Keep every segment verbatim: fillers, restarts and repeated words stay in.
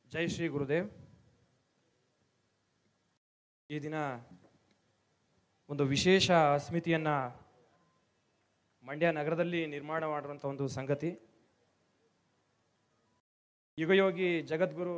ಜೈ ಶ್ರೀ ಗುರುದೇವ್. ಈ ದಿನ ಒಂದು ವಿಶೇಷ ಸ್ಮಿತಿಯನ್ನು ಮಂಡ್ಯ ನಗರದಲ್ಲಿ ನಿರ್ಮಾಣ ಮಾಡಿರುವಂಥ ಒಂದು ಸಂಗತಿ. ಯುಗಯೋಗಿ ಜಗದ್ಗುರು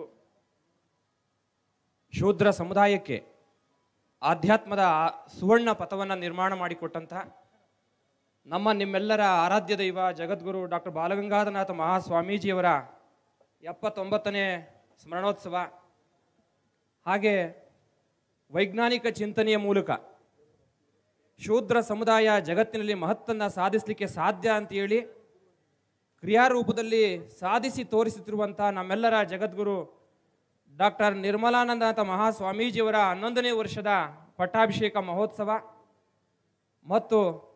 ಶೂದ್ರ ಸಮುದಾಯಕ್ಕೆ ಆಧ್ಯಾತ್ಮದ ಸುವರ್ಣ ಪಥವನ್ನು ನಿರ್ಮಾಣ ಮಾಡಿಕೊಟ್ಟಂಥ ನಮ್ಮ ನಿಮ್ಮೆಲ್ಲರ ಆರಾಧ್ಯ ದೈವ ಜಗದ್ಗುರು ಡಾಕ್ಟರ್ ಬಾಲಗಂಗಾಧರನಾಥ ಮಹಾಸ್ವಾಮೀಜಿಯವರ ಎಪ್ಪತ್ತೊಂಬತ್ತನೇ ಸ್ಮರಣೋತ್ಸವ, ಹಾಗೆ ವೈಜ್ಞಾನಿಕ ಚಿಂತನೆಯ ಮೂಲಕ ಶೂದ್ರ ಸಮುದಾಯ ಜಗತ್ತಿನಲ್ಲಿ ಮಹತ್ತನ್ನು ಸಾಧಿಸಲಿಕ್ಕೆ ಸಾಧ್ಯ ಅಂತೇಳಿ ಕ್ರಿಯಾರೂಪದಲ್ಲಿ ಸಾಧಿಸಿ ತೋರಿಸುತ್ತಿರುವಂಥ ನಮ್ಮೆಲ್ಲರ ಜಗದ್ಗುರು ಡಾಕ್ಟರ್ ನಿರ್ಮಲಾನಂದನಾಥ ಮಹಾಸ್ವಾಮೀಜಿಯವರ ಹನ್ನೊಂದನೇ ವರ್ಷದ ಪಟ್ಟಾಭಿಷೇಕ ಮಹೋತ್ಸವ ಮತ್ತು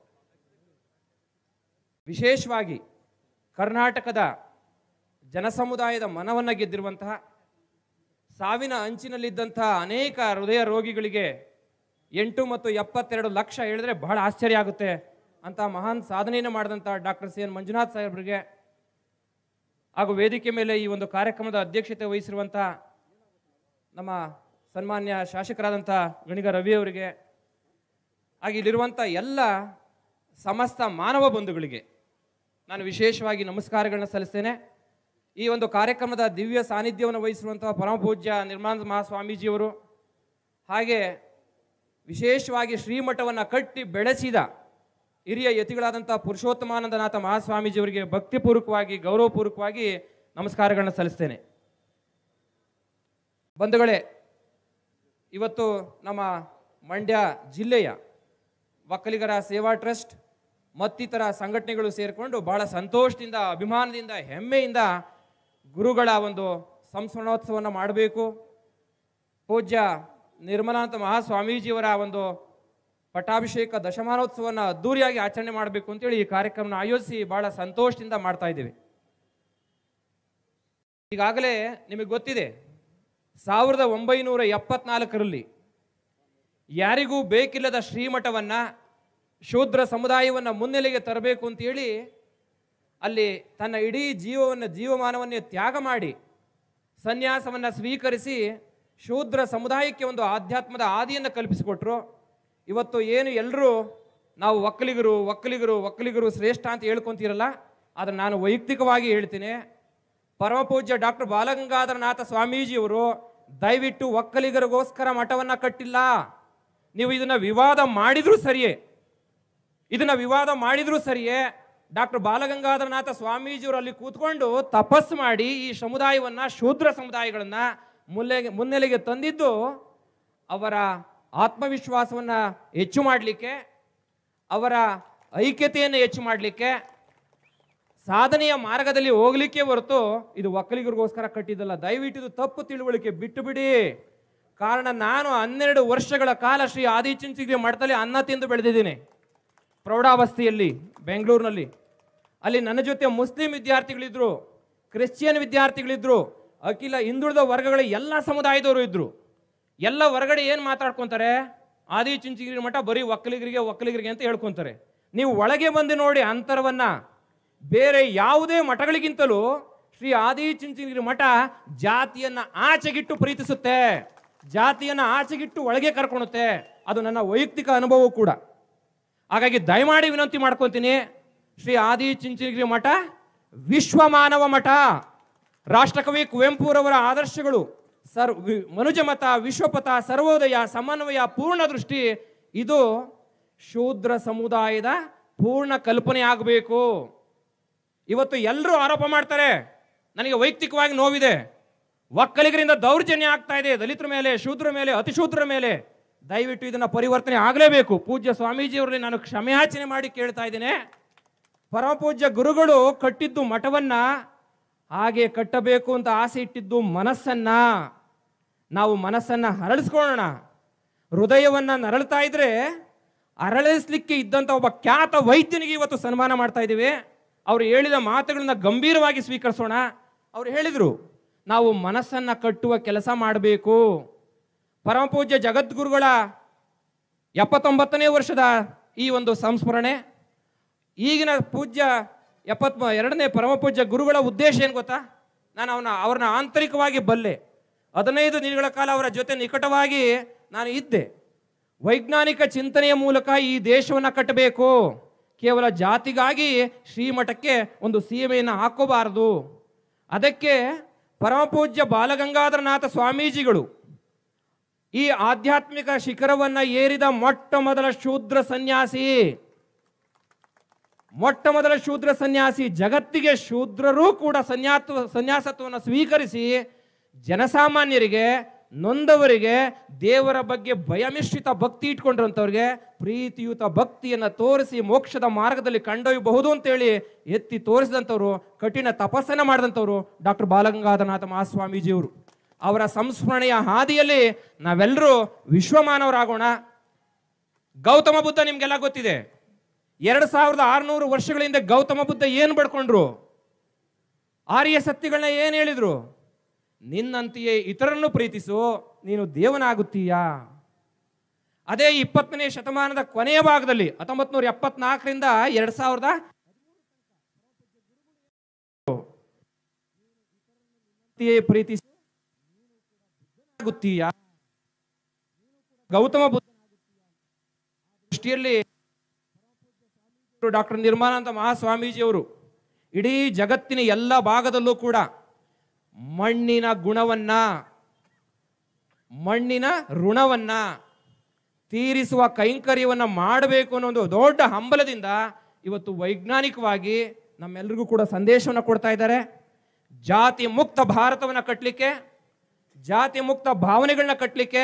ವಿಶೇಷವಾಗಿ ಕರ್ನಾಟಕದ ಜನಸಮುದಾಯದ ಮನವನ್ನು ಗೆದ್ದಿರುವಂತಹ, ಸಾವಿನ ಅಂಚಿನಲ್ಲಿದ್ದಂಥ ಅನೇಕ ಹೃದಯ ರೋಗಿಗಳಿಗೆ ಎಂಟು ಮತ್ತು ಎಪ್ಪತ್ತೆರಡು ಲಕ್ಷ ಹೇಳಿದ್ರೆ ಬಹಳ ಆಶ್ಚರ್ಯ ಆಗುತ್ತೆ ಅಂತ ಮಹಾನ್ ಸಾಧನೆಯನ್ನು ಮಾಡಿದಂಥ ಡಾಕ್ಟರ್ ಸಿ ಎನ್ ಮಂಜುನಾಥ್ ಸಾಹೇಬ್ರಿಗೆ, ಹಾಗೂ ವೇದಿಕೆ ಮೇಲೆ ಈ ಒಂದು ಕಾರ್ಯಕ್ರಮದ ಅಧ್ಯಕ್ಷತೆ ವಹಿಸಿರುವಂಥ ನಮ್ಮ ಸನ್ಮಾನ್ಯ ಶಾಸಕರಾದಂಥ ಗಣಿಗ ರವಿ ಅವರಿಗೆ, ಹಾಗೆ ಇಲ್ಲಿರುವಂಥ ಎಲ್ಲ ಸಮಸ್ತ ಮಾನವ ಬಂಧುಗಳಿಗೆ ನಾನು ವಿಶೇಷವಾಗಿ ನಮಸ್ಕಾರಗಳನ್ನ ಸಲ್ಲಿಸ್ತೇನೆ. ಈ ಒಂದು ಕಾರ್ಯಕ್ರಮದ ದಿವ್ಯ ಸಾನ್ನಿಧ್ಯವನ್ನು ವಹಿಸಿರುವಂಥ ಪರಮಪೂಜ್ಯ ನಿರ್ಮಲಾನಂದ ಮಹಾಸ್ವಾಮೀಜಿಯವರು, ಹಾಗೆ ವಿಶೇಷವಾಗಿ ಶ್ರೀಮಠವನ್ನು ಕಟ್ಟಿ ಬೆಳೆಸಿದ ಹಿರಿಯ ಯತಿಗಳಾದಂಥ ಪುರುಷೋತ್ತಮಾನಂದನಾಥ ಮಹಾಸ್ವಾಮೀಜಿಯವರಿಗೆ ಭಕ್ತಿಪೂರ್ವಕವಾಗಿ ಗೌರವಪೂರ್ವಕವಾಗಿ ನಮಸ್ಕಾರಗಳನ್ನ ಸಲ್ಲಿಸ್ತೇನೆ. ಬಂಧುಗಳೇ, ಇವತ್ತು ನಮ್ಮ ಮಂಡ್ಯ ಜಿಲ್ಲೆಯ ಒಕ್ಕಲಿಗರ ಸೇವಾ ಟ್ರಸ್ಟ್ ಮತ್ತಿತರ ಸಂಘಟನೆಗಳು ಸೇರಿಕೊಂಡು ಬಹಳ ಸಂತೋಷದಿಂದ, ಅಭಿಮಾನದಿಂದ, ಹೆಮ್ಮೆಯಿಂದ ಗುರುಗಳ ಒಂದು ಸಂಸ್ಮರಣೋತ್ಸವವನ್ನು ಮಾಡಬೇಕು, ಪೂಜ್ಯ ನಿರ್ಮಲಾನಂದ ಮಹಾಸ್ವಾಮೀಜಿಯವರ ಒಂದು ಪಟ್ಟಾಭಿಷೇಕ ದಶಮಾನೋತ್ಸವವನ್ನು ಅದ್ದೂರಿಯಾಗಿ ಆಚರಣೆ ಮಾಡಬೇಕು ಅಂತೇಳಿ ಈ ಕಾರ್ಯಕ್ರಮನ ಆಯೋಜಿಸಿ ಬಹಳ ಸಂತೋಷದಿಂದ ಮಾಡ್ತಾ ಇದ್ದೇವೆ. ಈಗಾಗಲೇ ನಿಮಗೆ ಗೊತ್ತಿದೆ, ಸಾವಿರದ ಒಂಬೈನೂರ ಎಪ್ಪತ್ನಾಲ್ಕರಲ್ಲಿ ಯಾರಿಗೂ ಬೇಕಿಲ್ಲದ ಶ್ರೀಮಠವನ್ನು, ಶೂದ್ರ ಸಮುದಾಯವನ್ನು ಮುನ್ನೆಲೆಗೆ ತರಬೇಕು ಅಂತೇಳಿ ಅಲ್ಲಿ ತನ್ನ ಇಡೀ ಜೀವವನ್ನು ಜೀವಮಾನವನ್ನೇ ತ್ಯಾಗ ಮಾಡಿ ಸನ್ಯಾಸವನ್ನು ಸ್ವೀಕರಿಸಿ ಶೂದ್ರ ಸಮುದಾಯಕ್ಕೆ ಒಂದು ಆಧ್ಯಾತ್ಮದ ಆದಿಯನ್ನು ಕಲ್ಪಿಸಿಕೊಟ್ರು. ಇವತ್ತು ಏನು ಎಲ್ಲರೂ ನಾವು ಒಕ್ಕಲಿಗರು ಒಕ್ಕಲಿಗರು ಒಕ್ಕಲಿಗರು ಶ್ರೇಷ್ಠ ಅಂತ ಹೇಳ್ಕೊಂತೀರಲ್ಲ, ಆದರೆ ನಾನು ವೈಯಕ್ತಿಕವಾಗಿ ಹೇಳ್ತೀನಿ, ಪರಮಪೂಜ್ಯ ಡಾಕ್ಟರ್ ಬಾಲಗಂಗಾಧರನಾಥ ಸ್ವಾಮೀಜಿಯವರು ದಯವಿಟ್ಟು ಒಕ್ಕಲಿಗರಿಗೋಸ್ಕರ ಮಠವನ್ನು ಕಟ್ಟಿಲ್ಲ. ನೀವು ಇದನ್ನು ವಿವಾದ ಮಾಡಿದ್ರೂ ಸರಿಯೇ ಇದನ್ನ ವಿವಾದ ಮಾಡಿದ್ರೂ ಸರಿಯೇ ಡಾಕ್ಟರ್ ಬಾಲಗಂಗಾಧರನಾಥ ಸ್ವಾಮೀಜಿಯವರು ಅಲ್ಲಿ ಕೂತ್ಕೊಂಡು ತಪಸ್ಸು ಮಾಡಿ ಈ ಸಮುದಾಯವನ್ನ, ಶೂದ್ರ ಸಮುದಾಯಗಳನ್ನ ಮುನ್ನೆಲೆಗೆ ಮುನ್ನೆಲೆಗೆ ತಂದಿದ್ದು ಅವರ ಆತ್ಮವಿಶ್ವಾಸವನ್ನು ಹೆಚ್ಚು ಮಾಡಲಿಕ್ಕೆ, ಅವರ ಐಕ್ಯತೆಯನ್ನು ಹೆಚ್ಚು ಮಾಡಲಿಕ್ಕೆ, ಸಾಧನೆಯ ಮಾರ್ಗದಲ್ಲಿ ಹೋಗ್ಲಿಕ್ಕೆ ಹೊರತು ಇದು ಒಕ್ಕಲಿಗರಿಗೋಸ್ಕರ ಕಟ್ಟಿದ್ದಲ್ಲ. ದಯವಿಟ್ಟು ಇದು ತಪ್ಪು ತಿಳುವಳಿಕೆ ಬಿಟ್ಟು ಬಿಡಿ. ಕಾರಣ ನಾನು ಹನ್ನೆರಡು ವರ್ಷಗಳ ಕಾಲ ಶ್ರೀ ಆದಿಚುಂಚನಗಿರಿ ಮಠದಲ್ಲಿ ಅನ್ನ ತಿಂದು ಬೆಳೆದಿದ್ದೀನಿ, ಪ್ರೌಢಾವಸ್ಥೆಯಲ್ಲಿ ಬೆಂಗಳೂರಿನಲ್ಲಿ. ಅಲ್ಲಿ ನನ್ನ ಜೊತೆ ಮುಸ್ಲಿಂ ವಿದ್ಯಾರ್ಥಿಗಳಿದ್ರು, ಕ್ರಿಶ್ಚಿಯನ್ ವಿದ್ಯಾರ್ಥಿಗಳಿದ್ರು, ಅಖಿಲ ಹಿಂದುಳಿದ ವರ್ಗಗಳ ಎಲ್ಲ ಸಮುದಾಯದವರು ಇದ್ರು. ಎಲ್ಲ ಹೊರಗಡೆ ಏನು ಮಾತಾಡ್ಕೊತಾರೆ, ಆದಿಚುಂಚನಗಿರಿ ಮಠ ಬರೀ ಒಕ್ಕಲಿಗರಿಗೆ ಒಕ್ಕಲಿಗರಿಗೆ ಅಂತ ಹೇಳ್ಕೊತಾರೆ. ನೀವು ಒಳಗೆ ಬಂದು ನೋಡಿ ಅಂತರವನ್ನ. ಬೇರೆ ಯಾವುದೇ ಮಠಗಳಿಗಿಂತಲೂ ಶ್ರೀ ಆದಿಚುಂಚನಗಿರಿ ಮಠ ಜಾತಿಯನ್ನ ಆಚೆಗಿಟ್ಟು ಪ್ರೀತಿಸುತ್ತೆ, ಜಾತಿಯನ್ನ ಆಚೆಗಿಟ್ಟು ಒಳಗೆ ಕರ್ಕೊಳುತ್ತೆ. ಅದು ನನ್ನ ವೈಯಕ್ತಿಕ ಅನುಭವ ಕೂಡ. ಹಾಗಾಗಿ ದಯಮಾಡಿ ವಿನಂತಿ ಮಾಡ್ಕೊತೀನಿ, ಶ್ರೀ ಆದಿಚುಂಚನಗಿರಿ ಮಠ ವಿಶ್ವ ಮಾನವ ಮಠ. ರಾಷ್ಟ್ರಕವಿ ಕುವೆಂಪುರವರ ಆದರ್ಶಗಳು ಸರ್ ಮನುಜಮತ, ವಿಶ್ವಪಥ, ಸರ್ವೋದಯ, ಸಮನ್ವಯ, ಪೂರ್ಣ ದೃಷ್ಟಿ, ಇದು ಶೂದ್ರ ಸಮುದಾಯದ ಪೂರ್ಣ ಕಲ್ಪನೆ ಆಗಬೇಕು. ಇವತ್ತು ಎಲ್ಲರೂ ಆರೋಪ ಮಾಡ್ತಾರೆ, ನನಗೆ ವೈಯಕ್ತಿಕವಾಗಿ ನೋವಿದೆ, ಒಕ್ಕಲಿಗರಿಂದ ದೌರ್ಜನ್ಯ ಆಗ್ತಾ ಇದೆ ದಲಿತರ ಮೇಲೆ, ಶೂದ್ರ ಮೇಲೆ, ಅತಿಶೂದ್ರ ಮೇಲೆ. ದಯವಿಟ್ಟು ಇದನ್ನು ಪರಿವರ್ತನೆ ಆಗಲೇಬೇಕು. ಪೂಜ್ಯ ಸ್ವಾಮೀಜಿಯವರಲ್ಲಿ ನಾನು ಕ್ಷಮೆಯಾಚನೆ ಮಾಡಿ ಕೇಳ್ತಾ ಇದ್ದೇನೆ. ಪರಮಪೂಜ್ಯ ಗುರುಗಳು ಕಟ್ಟಿದ್ದು ಮಠವನ್ನ ಹಾಗೆ ಕಟ್ಟಬೇಕು ಅಂತ ಆಸೆ ಇಟ್ಟಿದ್ದು ಮನಸ್ಸನ್ನ. ನಾವು ಮನಸ್ಸನ್ನ ಹರಳಿಸ್ಕೊಳ್ಳೋಣ. ಹೃದಯವನ್ನ ನರಳ್ತಾ ಇದ್ರೆ ಅರಳಿಸ್ಲಿಕ್ಕೆ ಇದ್ದಂಥ ಒಬ್ಬ ಖ್ಯಾತ ವೈದ್ಯನಿಗೆ ಇವತ್ತು ಸನ್ಮಾನ ಮಾಡ್ತಾ ಇದ್ದೀವಿ. ಅವರು ಹೇಳಿದ ಮಾತುಗಳನ್ನ ಗಂಭೀರವಾಗಿ ಸ್ವೀಕರಿಸೋಣ. ಅವರು ಹೇಳಿದರು, ನಾವು ಮನಸ್ಸನ್ನ ಕಟ್ಟುವ ಕೆಲಸ ಮಾಡಬೇಕು. ಪರಮಪೂಜ್ಯ ಜಗದ್ಗುರುಗಳ ಎಪ್ಪತ್ತೊಂಬತ್ತನೇ ವರ್ಷದ ಈ ಒಂದು ಸಂಸ್ಮರಣೆ, ಈಗಿನ ಪೂಜ್ಯ ಎಪ್ಪತ್ ಎರಡನೇ ಪರಮಪೂಜ್ಯ ಗುರುಗಳ ಉದ್ದೇಶ ಏನು ಗೊತ್ತಾ? ನಾನು ಅವನ ಅವ್ರನ್ನ ಆಂತರಿಕವಾಗಿ ಬಲ್ಲೆ. ಹದಿನೈದು ದಿನಗಳ ಕಾಲ ಅವರ ಜೊತೆ ನಿಕಟವಾಗಿ ನಾನು ಇದ್ದೆ. ವೈಜ್ಞಾನಿಕ ಚಿಂತನೆಯ ಮೂಲಕ ಈ ದೇಶವನ್ನು ಕಟ್ಟಬೇಕು. ಕೇವಲ ಜಾತಿಗಾಗಿ ಶ್ರೀಮಠಕ್ಕೆ ಒಂದು ಸೀಮೆಯನ್ನು ಹಾಕೋಬಾರದು. ಅದಕ್ಕೆ ಪರಮಪೂಜ್ಯ ಬಾಲಗಂಗಾಧರನಾಥ ಸ್ವಾಮೀಜಿಗಳು ಈ ಆಧ್ಯಾತ್ಮಿಕ ಶಿಖರವನ್ನು ಏರಿದ ಮೊಟ್ಟ ಮೊದಲ ಶೂದ್ರ ಸನ್ಯಾಸಿ. ಮೊಟ್ಟ ಮೊದಲ ಶೂದ್ರ ಸನ್ಯಾಸಿ. ಜಗತ್ತಿಗೆ ಶೂದ್ರರೂ ಕೂಡ ಸನ್ಯಾಸ ಸನ್ಯಾಸತ್ವವನ್ನು ಸ್ವೀಕರಿಸಿ ಜನಸಾಮಾನ್ಯರಿಗೆ, ನೊಂದವರಿಗೆ, ದೇವರ ಬಗ್ಗೆ ಭಯಮಿಶ್ರಿತ ಭಕ್ತಿ ಇಟ್ಕೊಂಡಿರೋಂಥವ್ರಿಗೆ ಪ್ರೀತಿಯುತ ಭಕ್ತಿಯನ್ನು ತೋರಿಸಿ ಮೋಕ್ಷದ ಮಾರ್ಗದಲ್ಲಿ ಕಂಡೊಯ್ಯಬಹುದು ಅಂತೇಳಿ ಎತ್ತಿ ತೋರಿಸಿದಂಥವ್ರು, ಕಠಿಣ ತಪಸ್ಸನ್ನು ಮಾಡಿದಂಥವ್ರು ಡಾಕ್ಟರ್ ಬಾಲಗಂಗಾಧರನಾಥ ಮಹಾಸ್ವಾಮೀಜಿಯವರು. ಅವರ ಸಂಸ್ಮರಣೆಯ ಹಾದಿಯಲ್ಲಿ ನಾವೆಲ್ಲರೂ ವಿಶ್ವಮಾನವರಾಗೋಣ. ಗೌತಮ ಬುದ್ಧ ನಿಮ್ಗೆಲ್ಲ ಗೊತ್ತಿದೆ. ಎರಡು ಸಾವಿರದ ಆರುನೂರು ವರ್ಷಗಳ ಹಿಂದೆ ಗೌತಮ ಬುದ್ಧ ಏನು ಬಡ್ಕೊಂಡ್ರು? ಆರ್ಯ ಸತ್ಯಗಳನ್ನ ಏನು ಹೇಳಿದ್ರು? ನಿನ್ನಂತೆಯೇ ಇತರನ್ನು ಪ್ರೀತಿಸು, ನೀನು ದೇವನಾಗುತ್ತೀಯಾ. ಅದೇ ಇಪ್ಪತ್ತನೇ ಶತಮಾನದ ಕೊನೆಯ ಭಾಗದಲ್ಲಿ ಹತ್ತೊಂಬತ್ ನೂರ ಎಪ್ಪತ್ನಾಲ್ಕರಿಂದ ಎರಡ್ ಸಾವಿರದ ಪ್ರೀತಿಸು ಆಗುತ್ತೀಯಾ. ಗೌತಮ ಬುದ್ಧ ದೃಷ್ಟಿಯಲ್ಲಿ ಡಾಕ್ಟರ್ ನಿರ್ಮಲಾನಂದ ಮಹಾಸ್ವಾಮೀಜಿಯವರು ಇಡೀ ಜಗತ್ತಿನ ಎಲ್ಲ ಭಾಗದಲ್ಲೂ ಕೂಡ ಮಣ್ಣಿನ ಗುಣವನ್ನ, ಮಣ್ಣಿನ ಋಣವನ್ನ ತೀರಿಸುವ ಕೈಂಕರ್ಯವನ್ನ ಮಾಡಬೇಕು ಅನ್ನೋ ಒಂದು ದೊಡ್ಡ ಹಂಬಲದಿಂದ ಇವತ್ತು ವೈಜ್ಞಾನಿಕವಾಗಿ ನಮ್ಮೆಲ್ಲರಿಗೂ ಕೂಡ ಸಂದೇಶವನ್ನು ಕೊಡ್ತಾ ಇದ್ದಾರೆ. ಜಾತಿ ಮುಕ್ತ ಭಾರತವನ್ನು ಕಟ್ಟಲಿಕ್ಕೆ, ಜಾತಿ ಮುಕ್ತ ಭಾವನೆಗಳನ್ನ ಕಟ್ಟಲಿಕ್ಕೆ,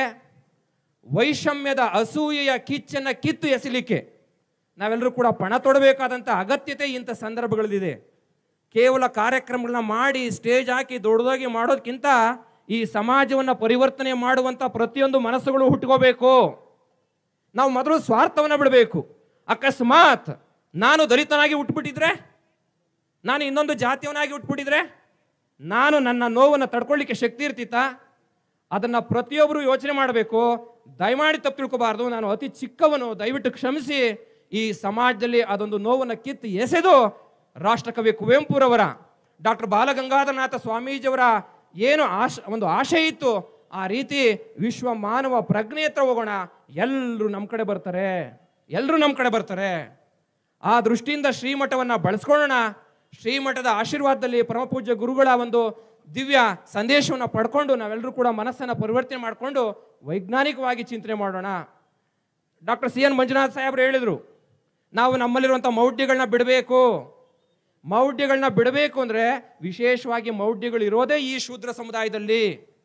ವೈಷಮ್ಯದ ಅಸೂಯೆಯ ಕಿಚ್ಚನ್ನ ಕಿತ್ತು ಎಸಲಿಕ್ಕೆ ನಾವೆಲ್ಲರೂ ಕೂಡ ಪಣ ತೊಡಬೇಕಾದಂಥ ಅಗತ್ಯತೆ ಇಂಥ ಸಂದರ್ಭಗಳಲ್ಲಿದೆ. ಕೇವಲ ಕಾರ್ಯಕ್ರಮಗಳನ್ನ ಮಾಡಿ ಸ್ಟೇಜ್ ಹಾಕಿ ದೊಡ್ಡದಾಗಿ ಮಾಡೋದಕ್ಕಿಂತ ಈ ಸಮಾಜವನ್ನು ಪರಿವರ್ತನೆ ಮಾಡುವಂಥ ಪ್ರತಿಯೊಂದು ಮನಸ್ಸುಗಳು ಹುಟ್ಟುಕೋಬೇಕು. ನಾವು ಮೊದಲು ಸ್ವಾರ್ಥವನ್ನು ಬಿಡಬೇಕು. ಅಕಸ್ಮಾತ್ ನಾನು ದಲಿತನಾಗಿ ಹುಟ್ಟುಬಿಟ್ಟಿದ್ರೆ, ನಾನು ಇನ್ನೊಂದು ಜಾತಿಯವನಾಗಿ ಹುಟ್ಟುಬಿಟ್ಟಿದ್ರೆ, ನಾನು ನನ್ನ ನೋವನ್ನು ತಡ್ಕೊಳ್ಳಿಕ್ಕೆ ಶಕ್ತಿ ಇರ್ತಿತ್ತ? ಅದನ್ನು ಪ್ರತಿಯೊಬ್ಬರು ಯೋಚನೆ ಮಾಡಬೇಕು. ದಯಮಾಡಿ ತಪ್ಪು ತಿಳ್ಕೋಬಾರ್ದು. ನಾನು ಅತಿ ಚಿಕ್ಕವನು, ದಯವಿಟ್ಟು ಕ್ಷಮಿಸಿ. ಈ ಸಮಾಜದಲ್ಲಿ ಅದೊಂದು ನೋವನ್ನು ಕಿತ್ತು ಎಸೆದು ರಾಷ್ಟ್ರಕವಿ ಕುವೆಂಪುರವರ, ಡಾಕ್ಟರ್ ಬಾಲಗಂಗಾಧರನಾಥ ಸ್ವಾಮೀಜಿಯವರ ಏನು ಆಶ ಒಂದು ಆಶೆ ಇತ್ತು, ಆ ರೀತಿ ವಿಶ್ವ ಮಾನವ ಪ್ರಜ್ಞೆ ಹತ್ರ ಹೋಗೋಣ. ಎಲ್ಲರೂ ನಮ್ಮ ಕಡೆ ಬರ್ತಾರೆ, ಎಲ್ಲರೂ ನಮ್ಮ ಕಡೆ ಬರ್ತಾರೆ. ಆ ದೃಷ್ಟಿಯಿಂದ ಶ್ರೀಮಠವನ್ನು ಬಳಸ್ಕೊಳ್ಳೋಣ. ಶ್ರೀಮಠದ ಆಶೀರ್ವಾದದಲ್ಲಿ ಪರಮಪೂಜ್ಯ ಗುರುಗಳ ಒಂದು ದಿವ್ಯ ಸಂದೇಶವನ್ನು ಪಡ್ಕೊಂಡು ನಾವೆಲ್ಲರೂ ಕೂಡ ಮನಸ್ಸನ್ನು ಪರಿವರ್ತನೆ ಮಾಡಿಕೊಂಡು ವೈಜ್ಞಾನಿಕವಾಗಿ ಚಿಂತನೆ ಮಾಡೋಣ. ಡಾಕ್ಟರ್ ಸಿ ಎನ್ ಮಂಜುನಾಥ್ ಸಾಹೇಬರು ಹೇಳಿದರು, ನಾವು ನಮ್ಮಲ್ಲಿರುವಂಥ ಮೌಢ್ಯಗಳನ್ನ ಬಿಡಬೇಕು. ಮೌಢ್ಯಗಳನ್ನ ಬಿಡಬೇಕು ಅಂದರೆ ವಿಶೇಷವಾಗಿ ಮೌಢ್ಯಗಳು ಇರೋದೇ ಈ ಶೂದ್ರ ಸಮುದಾಯದಲ್ಲಿ.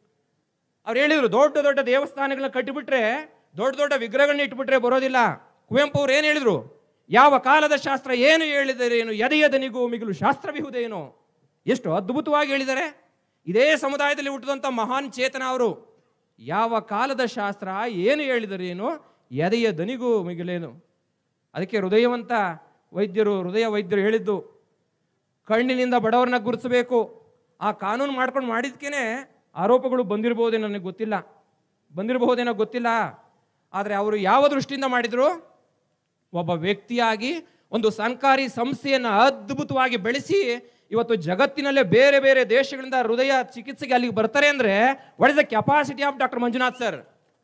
ಅವ್ರು ಹೇಳಿದರು, ದೊಡ್ಡ ದೊಡ್ಡ ದೇವಸ್ಥಾನಗಳನ್ನ ಕಟ್ಟಿಬಿಟ್ರೆ, ದೊಡ್ಡ ದೊಡ್ಡ ವಿಗ್ರಹಗಳನ್ನ ಇಟ್ಬಿಟ್ರೆ ಬರೋದಿಲ್ಲ. ಕುವೆಂಪು ಅವ್ರು ಏನು ಹೇಳಿದರು? ಯಾವ ಕಾಲದ ಶಾಸ್ತ್ರ ಏನು ಹೇಳಿದರೇನು, ಎದೆಯದನಿಗೂ ಮಿಗಿಲು ಶಾಸ್ತ್ರವಿಹುದೇನು. ಎಷ್ಟು ಅದ್ಭುತವಾಗಿ ಹೇಳಿದ್ದಾರೆ. ಇದೇ ಸಮುದಾಯದಲ್ಲಿ ಹುಟ್ಟಿದಂಥ ಮಹಾನ್ ಚೇತನ ಅವರು. ಯಾವ ಕಾಲದ ಶಾಸ್ತ್ರ ಏನು ಹೇಳಿದರೇನು, ಎದೆಯ ದನಿಗೂ ಮಿಗಿಲೇನು. ಅದಕ್ಕೆ ಹೃದಯವಂತ ವೈದ್ಯರು, ಹೃದಯ ವೈದ್ಯರು ಹೇಳಿದ್ದು, ಕಣ್ಣಿನಿಂದ ಬಡವರನ್ನ ಗುರುತಿಸಬೇಕು. ಆ ಕಾನೂನು ಮಾಡ್ಕೊಂಡು ಮಾಡಿದ್ಕೇನೆ ಆರೋಪಗಳು ಬಂದಿರಬಹುದೇನೋ, ನನಗೆ ಗೊತ್ತಿಲ್ಲ, ಬಂದಿರಬಹುದೇನೋ ಗೊತ್ತಿಲ್ಲ. ಆದರೆ ಅವರು ಯಾವ ದೃಷ್ಟಿಯಿಂದ ಮಾಡಿದ್ರು? ಒಬ್ಬ ವ್ಯಕ್ತಿಯಾಗಿ ಒಂದು ಸರ್ಕಾರಿ ಸಂಸ್ಥೆಯನ್ನು ಅದ್ಭುತವಾಗಿ ಬೆಳೆಸಿ ಇವತ್ತು ಜಗತ್ತಿನಲ್ಲೇ ಬೇರೆ ಬೇರೆ ದೇಶಗಳಿಂದ ಹೃದಯ ಚಿಕಿತ್ಸೆಗೆ ಅಲ್ಲಿಗೆ ಬರ್ತಾರೆ ಅಂದರೆ what is the capacity of doctor Manjunath sir.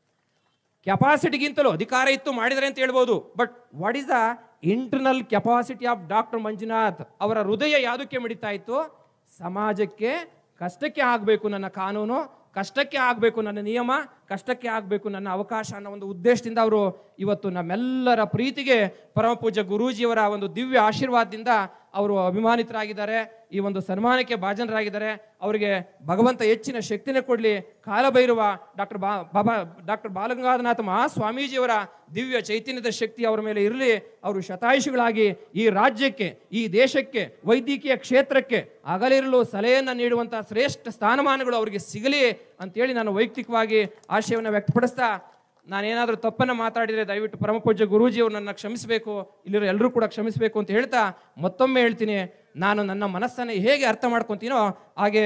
ಕೆಪಾಸಿಟಿಗಿಂತಲೂ ಅಧಿಕಾರ ಇತ್ತು, ಮಾಡಿದರೆ ಅಂತ ಹೇಳ್ಬೋದು. But what is the internal capacity of doctor Manjunath? ಅವರ ಹೃದಯ ಯಾವುದಕ್ಕೆ ಮಿಡಿತಾ ಇತ್ತು? ಸಮಾಜಕ್ಕೆ ಕಷ್ಟಕ್ಕೆ ಆಗಬೇಕು ನನ್ನ ಕಾನೂನು, ಕಷ್ಟಕ್ಕೆ ಆಗಬೇಕು ನನ್ನ ನಿಯಮ, ಕಷ್ಟಕ್ಕೆ ಆಗಬೇಕು ನನ್ನ ಅವಕಾಶ ಅನ್ನೋ ಒಂದು ಉದ್ದೇಶದಿಂದ ಅವರು ಇವತ್ತು ನಮ್ಮೆಲ್ಲರ ಪ್ರೀತಿಗೆ ಪರಮಪೂಜ್ಯ ಗುರೂಜಿಯವರ ಒಂದು ದಿವ್ಯ ಆಶೀರ್ವಾದದಿಂದ ಅವರು ಅಭಿಮಾನಿತರಾಗಿದ್ದಾರೆ. ಈ ಒಂದು ಸನ್ಮಾನಕ್ಕೆ ಭಾಜನರಾಗಿದ್ದಾರೆ. ಅವರಿಗೆ ಭಗವಂತ ಹೆಚ್ಚಿನ ಶಕ್ತಿನೇ ಕೊಡಲಿ. ಕಾಲಭೈರವ ಡಾಕ್ಟರ್ ಬಾ ಬಾಬಾ ಡಾಕ್ಟರ್ ಬಾಲಗಂಗಾಧರನಾಥ ಮಹಾಸ್ವಾಮೀಜಿಯವರ ದಿವ್ಯ ಚೈತನ್ಯದ ಶಕ್ತಿ ಅವರ ಮೇಲೆ ಇರಲಿ. ಅವರು ಶತಾಯುಷಿಗಳಾಗಿ ಈ ರಾಜ್ಯಕ್ಕೆ, ಈ ದೇಶಕ್ಕೆ, ವೈದ್ಯಕೀಯ ಕ್ಷೇತ್ರಕ್ಕೆ ಅಗಲಿರಲು ಸಲಹೆಯನ್ನು ನೀಡುವಂಥ ಶ್ರೇಷ್ಠ ಸ್ಥಾನಮಾನಗಳು ಅವರಿಗೆ ಸಿಗಲಿ ಅಂತೇಳಿ ನಾನು ವೈಯಕ್ತಿಕವಾಗಿ ಆಶಯವನ್ನು ವ್ಯಕ್ತಪಡಿಸ್ತಾ, ನಾನೇನಾದರೂ ತಪ್ಪನ್ನು ಮಾತಾಡಿದರೆ ದಯವಿಟ್ಟು ಪರಮಪೂಜ್ಯ ಗುರೂಜಿಯವರು ನನ್ನ ಕ್ಷಮಿಸಬೇಕು, ಇಲ್ಲಿರೋ ಎಲ್ಲರೂ ಕೂಡ ಕ್ಷಮಿಸಬೇಕು ಅಂತ ಹೇಳ್ತಾ ಮತ್ತೊಮ್ಮೆ ಹೇಳ್ತೀನಿ, ನಾನು ನನ್ನ ಮನಸ್ಸನ್ನು ಹೇಗೆ ಅರ್ಥ ಮಾಡ್ಕೊತೀನೋ ಹಾಗೆ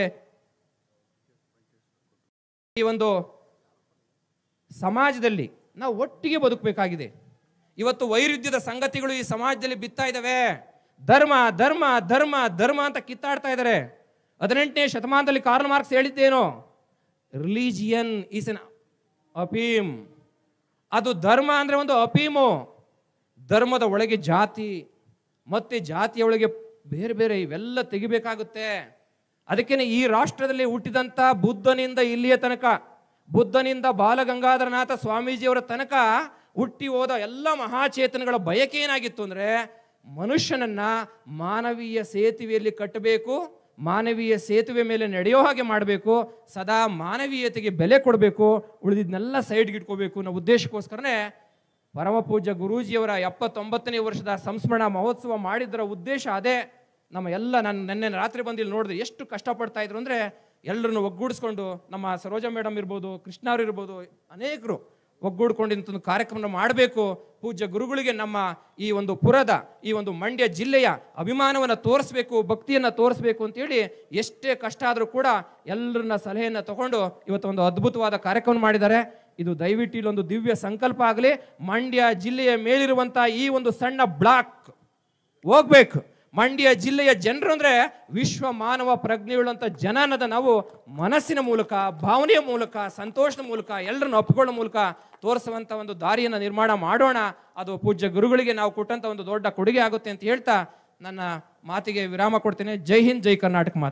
ಈ ಒಂದು ಸಮಾಜದಲ್ಲಿ ನಾವು ಒಟ್ಟಿಗೆ ಬದುಕಬೇಕಾಗಿದೆ. ಇವತ್ತು ವೈರುಧ್ಯದ ಸಂಗತಿಗಳು ಈ ಸಮಾಜದಲ್ಲಿ ಬಿತ್ತಾ ಇದ್ದಾವೆ. ಧರ್ಮ ಧರ್ಮ ಧರ್ಮ ಧರ್ಮ ಅಂತ ಕಿತ್ತಾಡ್ತಾ ಇದ್ದಾರೆ. ಹದಿನೆಂಟನೇ ಶತಮಾನದಲ್ಲಿ ಕಾರ್ಲ್ ಮಾರ್ಕ್ಸ್ ಹೇಳಿದ್ದೇನು? ರಿಲಿಜಿಯನ್ ಈಸ್ ಎನ್ ಅಫೀಮ್. ಅದು ಧರ್ಮ ಅಂದ್ರೆ ಒಂದು ಅಫೀಮು. ಧರ್ಮದ ಒಳಗೆ ಜಾತಿ, ಮತ್ತೆ ಜಾತಿಯ ಒಳಗೆ ಬೇರೆ ಬೇರೆ ಇವೆಲ್ಲ ತೆಗಿಬೇಕಾಗುತ್ತೆ. ಅದಕ್ಕೇನೆ ಈ ರಾಷ್ಟ್ರದಲ್ಲಿ ಹುಟ್ಟಿದಂಥ ಬುದ್ಧನಿಂದ ಇಲ್ಲಿಯ ತನಕ, ಬುದ್ಧನಿಂದ ಬಾಲಗಂಗಾಧರನಾಥ ಸ್ವಾಮೀಜಿಯವರ ತನಕ ಹುಟ್ಟಿ ಹೋದ ಎಲ್ಲ ಮಹಾಚೇತನಗಳ ಬಯಕೆ ಏನಾಗಿತ್ತು ಅಂದ್ರೆ ಮನುಷ್ಯನನ್ನ ಮಾನವೀಯ ಸೇತುವೆಯಲ್ಲಿ ಕಟ್ಟಬೇಕು, ಮಾನವೀಯ ಸೇತುವೆ ಮೇಲೆ ನಡೆಯೋ ಹಾಗೆ ಮಾಡಬೇಕು, ಸದಾ ಮಾನವೀಯತೆಗೆ ಬೆಲೆ ಕೊಡಬೇಕು, ಉಳಿದಿದ್ನೆಲ್ಲ ಸೈಡ್ಗೆ ಇಟ್ಕೋಬೇಕು ಅನ್ನೋ ಉದ್ದೇಶಕ್ಕೋಸ್ಕರನೇ ಪರಮ ಪೂಜ್ಯ ಗುರೂಜಿಯವರ ಎಪ್ಪತ್ತೊಂಬತ್ತನೇ ವರ್ಷದ ಸಂಸ್ಮರಣ ಮಹೋತ್ಸವ ಮಾಡಿದ್ದರ ಉದ್ದೇಶ ಅದೇ. ನಮ್ಮ ಎಲ್ಲ ನಾನು ನೆನ್ನೆ ರಾತ್ರಿ ಬಂದು ಇಲ್ಲಿ ನೋಡಿದ್ರೆ ಎಷ್ಟು ಕಷ್ಟಪಡ್ತಾ ಇದ್ರು ಅಂದರೆ ಎಲ್ಲರನ್ನು ಒಗ್ಗೂಡಿಸ್ಕೊಂಡು, ನಮ್ಮ ಸರೋಜಾ ಮೇಡಮ್ ಇರ್ಬೋದು, ಕೃಷ್ಣ ಅವ್ರು ಇರ್ಬೋದು, ಅನೇಕರು ಒಗ್ಗೂಡ್ಕೊಂಡು ಇಂಥೊಂದು ಕಾರ್ಯಕ್ರಮ ಮಾಡಬೇಕು. ಪೂಜ್ಯ ಗುರುಗಳಿಗೆ ನಮ್ಮ ಈ ಒಂದು ಪುರದ, ಈ ಒಂದು ಮಂಡ್ಯ ಜಿಲ್ಲೆಯ ಅಭಿಮಾನವನ್ನು ತೋರಿಸ್ಬೇಕು, ಭಕ್ತಿಯನ್ನು ತೋರಿಸ್ಬೇಕು ಅಂತೇಳಿ ಎಷ್ಟೇ ಕಷ್ಟ ಆದರೂ ಕೂಡ ಎಲ್ಲರನ್ನ ಸಲಹೆಯನ್ನು ತಗೊಂಡು ಇವತ್ತೊಂದು ಅದ್ಭುತವಾದ ಕಾರ್ಯಕ್ರಮ ಮಾಡಿದ್ದಾರೆ. ಇದು ದಯವಿಟ್ಟು ಇಲ್ಲೊಂದು ದಿವ್ಯ ಸಂಕಲ್ಪ ಆಗಲಿ. ಮಂಡ್ಯ ಜಿಲ್ಲೆಯ ಮೇಲಿರುವಂಥ ಈ ಒಂದು ಸಣ್ಣ ಬ್ಲಾಕ್ ಹೋಗ್ಬೇಕು. ಮಂಡ್ಯ ಜಿಲ್ಲೆಯ ಜನರು ಅಂದ್ರೆ ವಿಶ್ವ ಮಾನವ ಪ್ರಜ್ಞೆಯುಳ್ಳಂಥ ಜನ ಅನ್ನೋದ ನಾವು ಮನಸ್ಸಿನ ಮೂಲಕ, ಭಾವನೆಯ ಮೂಲಕ, ಸಂತೋಷದ ಮೂಲಕ, ಎಲ್ಲರನ್ನು ಒಪ್ಪಿಕೊಳ್ಳೋ ಮೂಲಕ ತೋರಿಸುವಂಥ ಒಂದು ದಾರಿಯನ್ನು ನಿರ್ಮಾಣ ಮಾಡೋಣ. ಅದು ಪೂಜ್ಯ ಗುರುಗಳಿಗೆ ನಾವು ಕೊಟ್ಟಂಥ ಒಂದು ದೊಡ್ಡ ಕೊಡುಗೆ ಆಗುತ್ತೆ ಅಂತ ಹೇಳ್ತಾ ನನ್ನ ಮಾತಿಗೆ ವಿರಾಮ ಕೊಡ್ತೇನೆ. ಜೈ ಹಿಂದ್, ಜೈ ಕರ್ನಾಟಕ ಮಾತು.